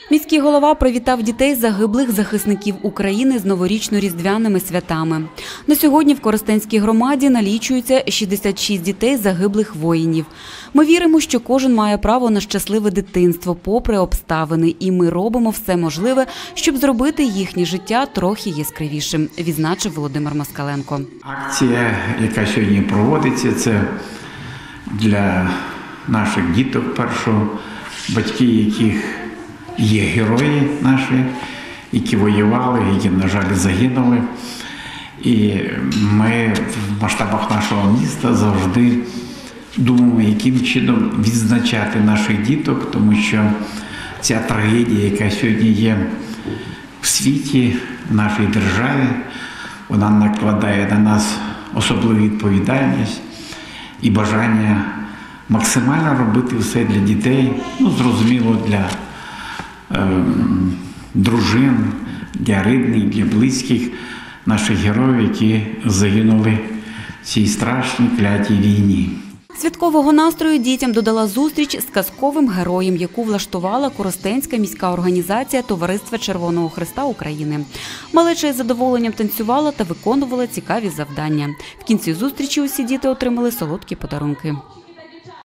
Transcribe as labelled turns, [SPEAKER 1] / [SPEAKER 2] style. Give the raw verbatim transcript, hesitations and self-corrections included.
[SPEAKER 1] Міський голова привітав дітей загиблих захисників України з новорічно-різдвяними святами. На сьогодні в Коростенській громаді налічується шістдесят шість дітей загиблих воїнів. Ми віримо, що кожен має право на щасливе дитинство, попри обставини, і ми робимо все можливе, щоб зробити їхнє життя трохи яскравішим, відзначив Володимир Москаленко.
[SPEAKER 2] Акція, яка сьогодні проводиться, це для наших діток першого, батьки яких є герої наші, які воювали, які, на жаль, загинули. І ми в масштабах нашого міста завжди думаємо, яким чином відзначати наших діток, тому що ця трагедія, яка сьогодні є в світі, в нашій державі, вона накладає на нас особливу відповідальність і бажання максимально робити все для дітей, ну, зрозуміло, для дружин, для рідних, для близьких наших героїв, які загинули в цій страшній клятій війні.
[SPEAKER 1] Святкового настрою дітям додала зустріч з казковим героєм, яку влаштувала Коростенська міська організація Товариства Червоного Хреста України. Малеча із задоволенням танцювала та виконувала цікаві завдання. В кінці зустрічі усі діти отримали солодкі подарунки.